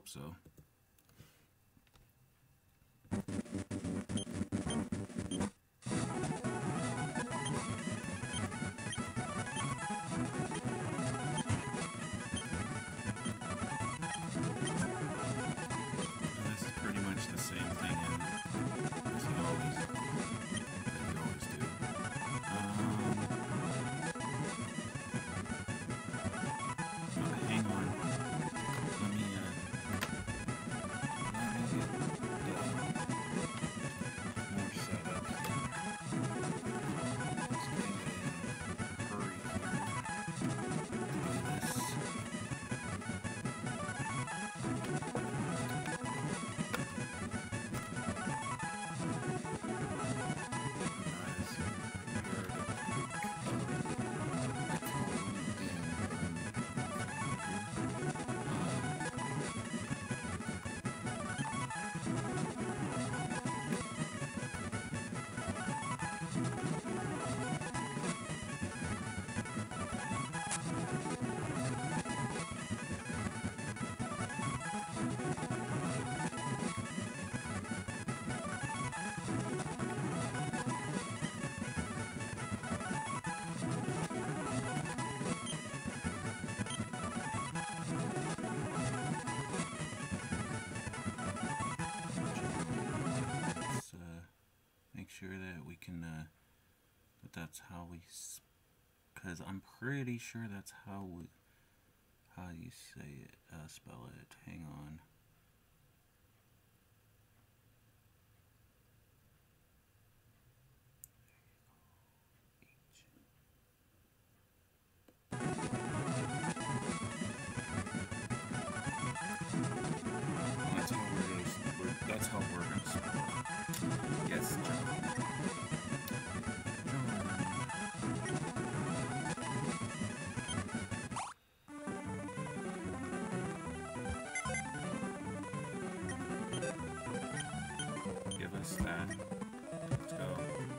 so. This is pretty much the same thing as you always do. Hang on. Let me get more set up. Just getting a hurry here. Do this. Make sure that we can, that that's how we, because I'm pretty sure that's how you say it, spell it. Hang on. That's how we're going to spell it. Yes, John. Give us that. Let's go.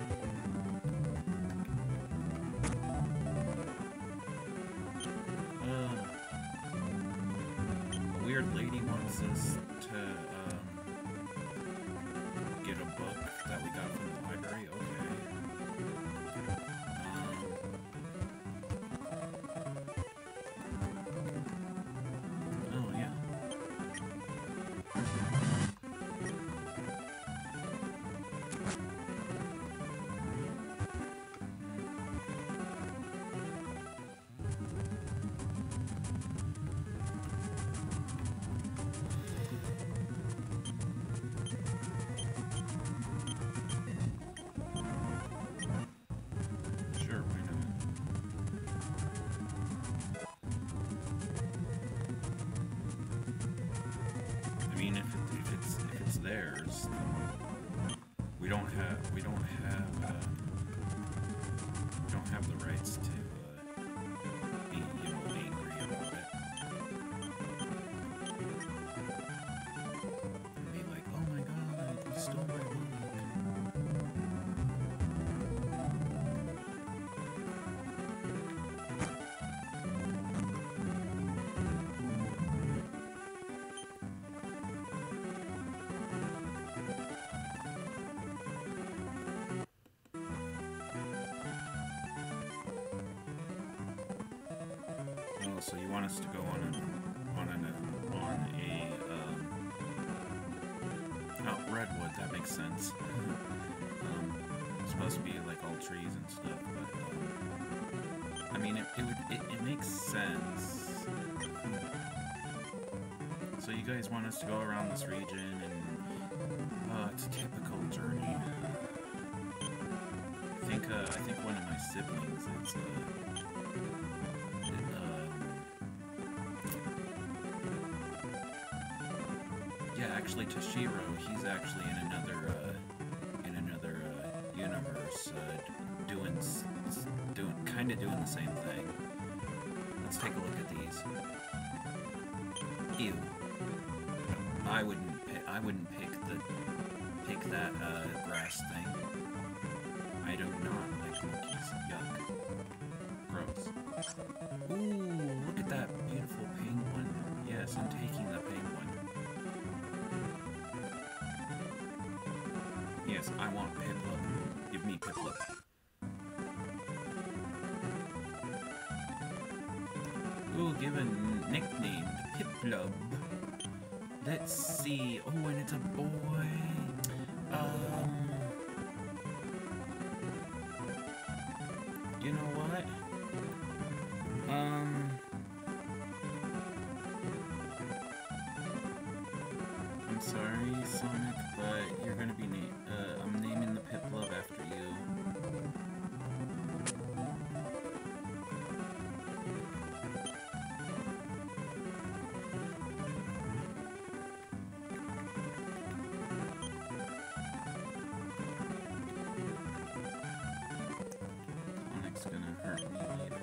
A weird lady wants us to get a book that we got from the library. Okay. Oh yeah. Sure, why not? I mean, if it's theirs, we don't have the rights to be, angry about it and be like, oh my god, you stole my book. So you want us to go on a redwood? That makes sense. It's supposed to be like all trees and stuff, but I mean it makes sense. So you guys want us to go around this region, and it's a typical journey. I think one of my siblings is yeah, actually Toshiro, he's actually in another universe, kind of doing the same thing. Let's take a look at these. Ew. I wouldn't pick that grass thing. I do not like monkeys. Yuck. Gross. Ooh, look at that beautiful penguin. Yes, I'm taking the penguin. Yes, I want Piplup. Give me Piplup. Ooh, give a nickname to Piplup. Let's see. Oh, and it's a boy. You know what? I'm sorry, Sonic, but you're gonna be I'm naming the Piplup after you. Sonic's gonna hurt me later.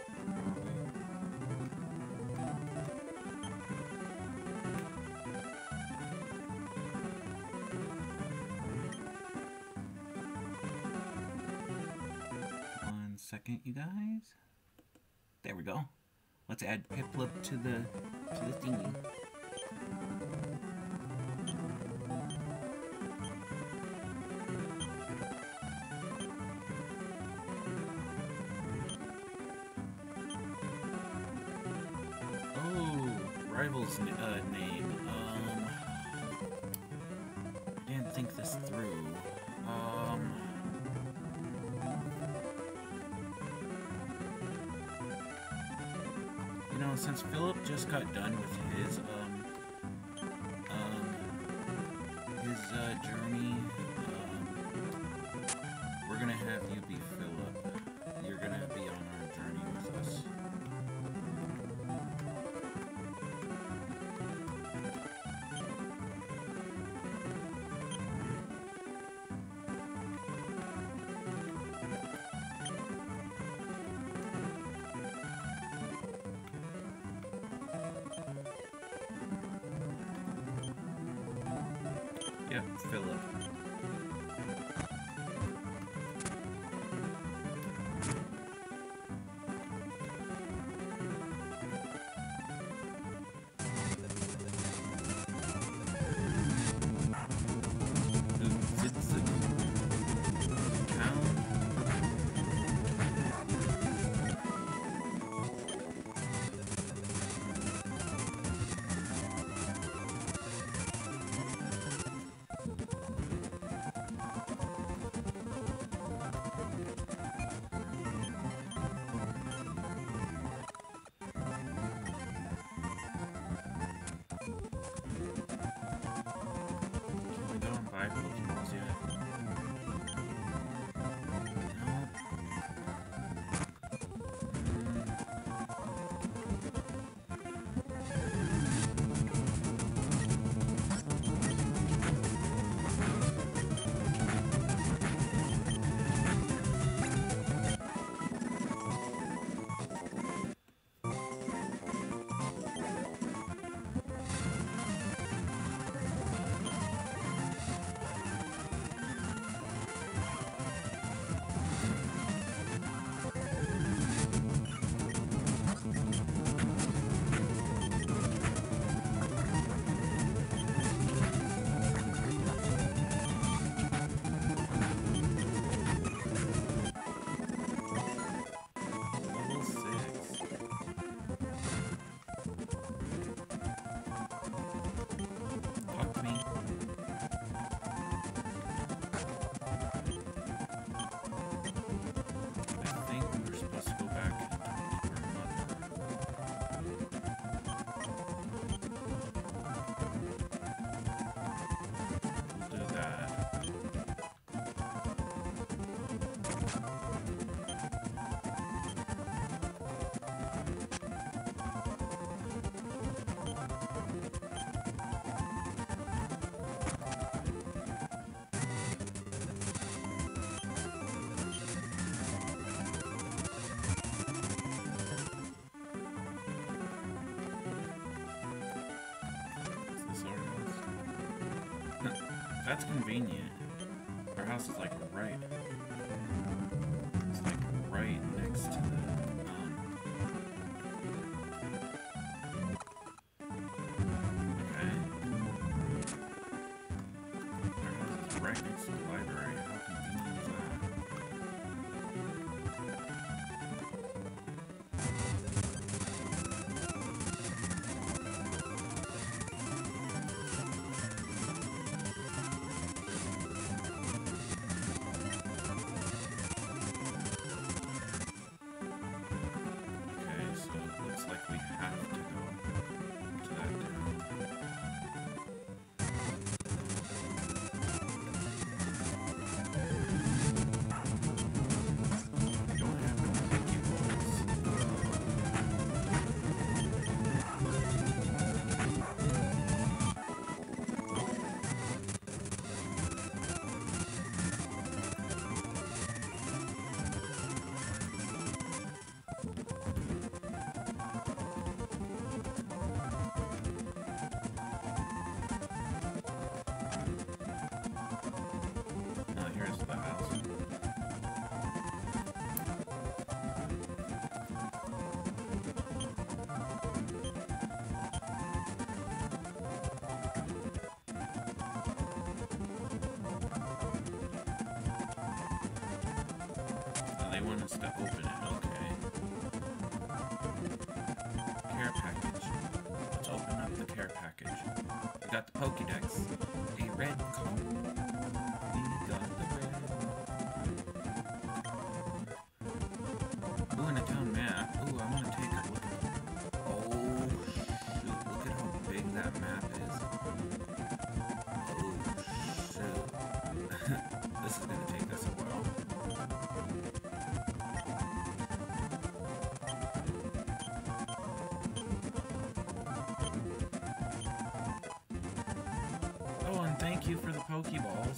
One second, you guys. There we go. Let's add Piplup to the thingy. Rival's name. Didn't think this through. You know, since Philip just got done with his journey, we're gonna have you be Philip. You're gonna be on our journey with us. Yep, Philip. Pokeballs yet. That's convenient. Our house is like right. It's like right next to the okay. Our house is right next to the library. How convenient is that? Okay, so it looks like we have to go to that town. We don't have no Pokeballs. Oh, here's the house. Oh, they want us to open it. Okay. Care package. Let's open up the care package. We got the Pokédex. A red cone. We got the red. Ooh, and a town map. Ooh, I want to take a look at it. Oh, shoot. Look at how big that map is. Oh, shoot. This is going to take us a while. Oh, and thank you for the Pokeballs.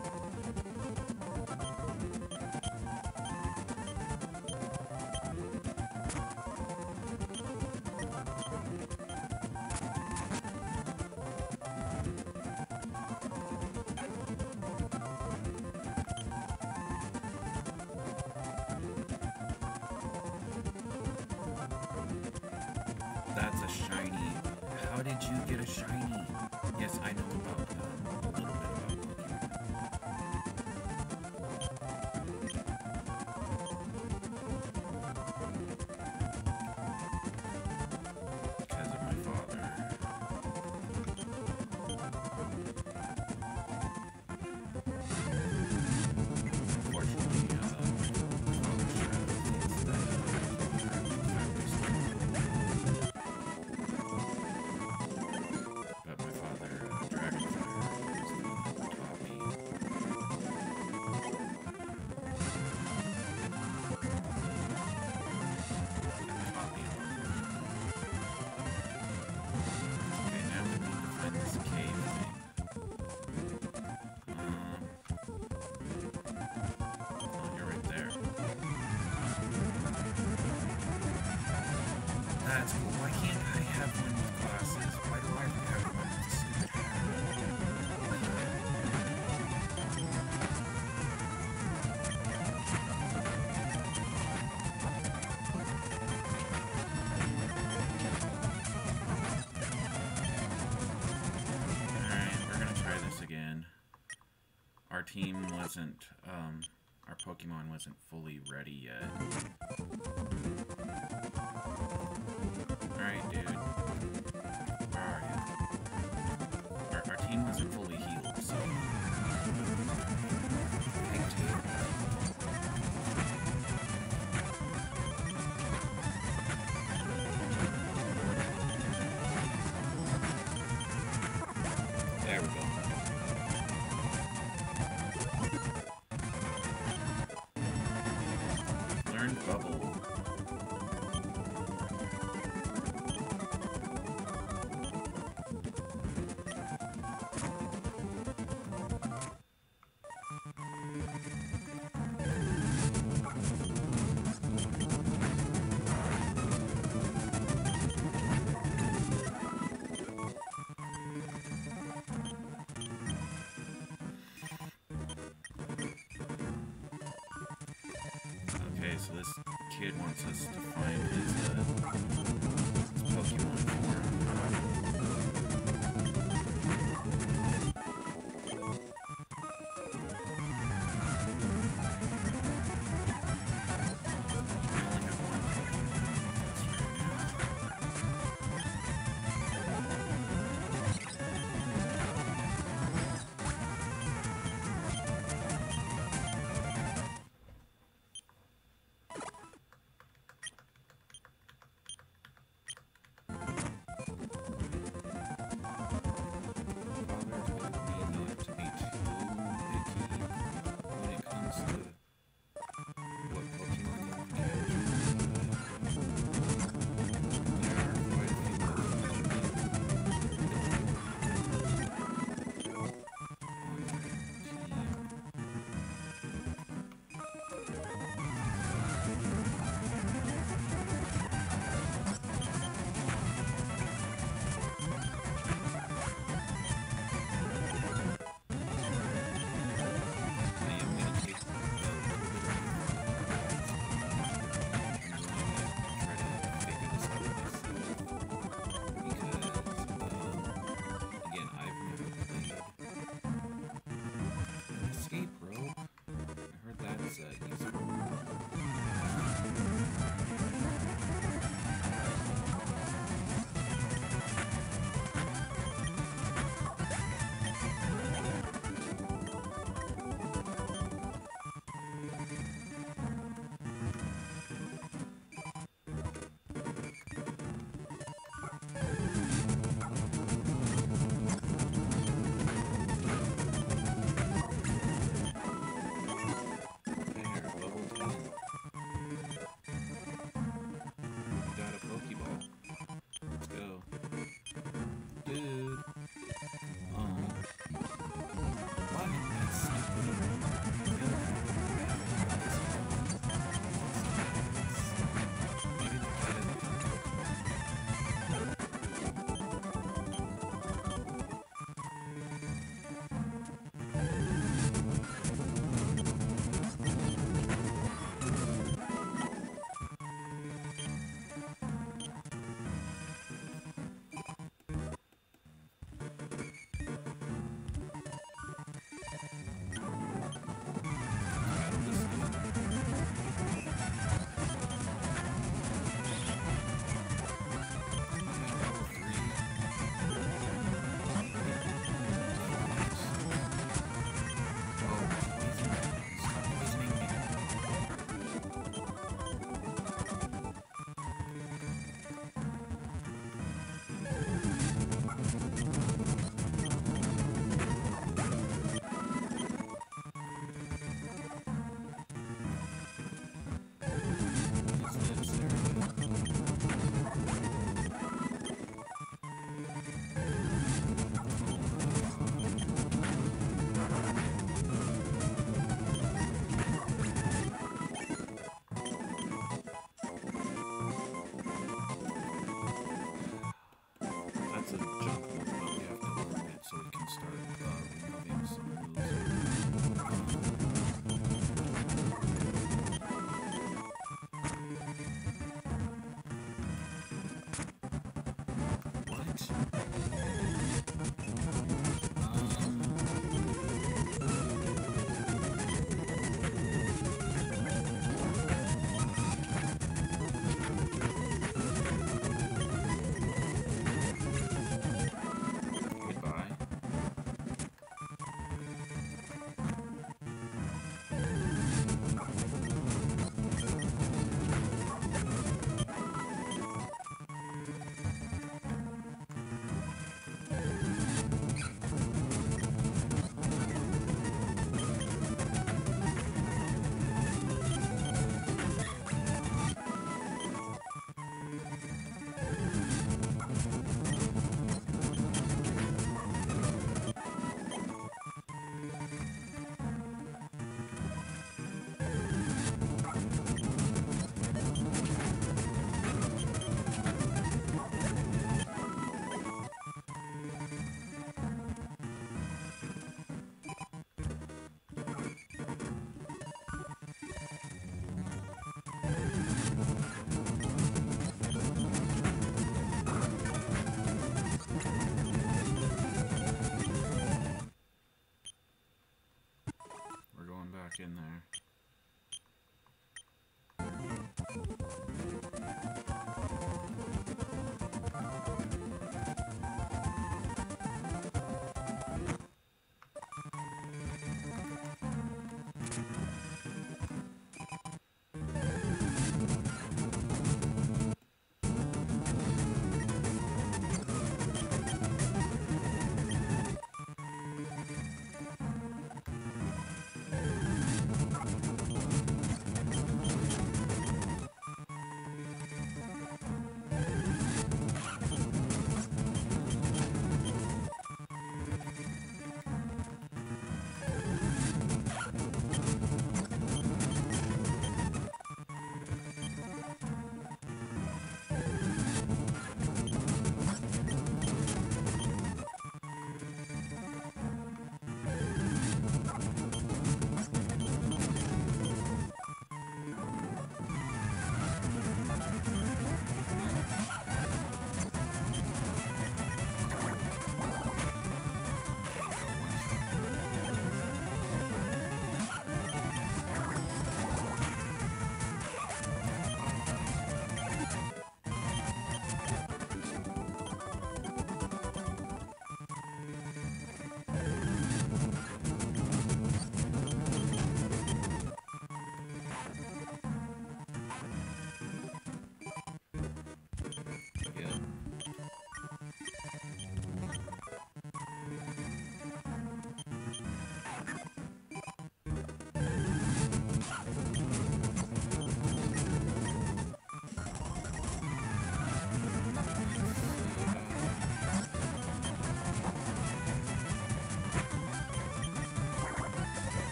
That's a shiny. How did you get a shiny? Yes, I know about a little bit about Pokemon. Because of my father. Unfortunately, my father shadowed things that but my father, Dragonfire, is the one who taught me. Okay, now we need to find this cave thing. Oh, you're right there. That's cool. Why can't I have one with glasses? Why do I have one with stupid hair? Alright, we're gonna try this again. Our team wasn't, our Pokemon wasn't fully ready yet. Alright, dude. Where are you? Our team wasn't fully healed, so... Big team. There we go. Learn Bubble. Okay, so this kid wants us to find his Pokemon form.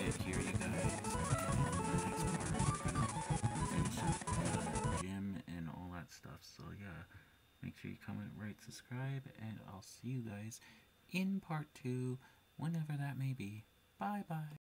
it here, you guys. And in the next part, we're gonna finish up the gym and all that stuff. So yeah, make sure you comment, rate, subscribe, and I'll see you guys in part 2, whenever that may be. Bye bye.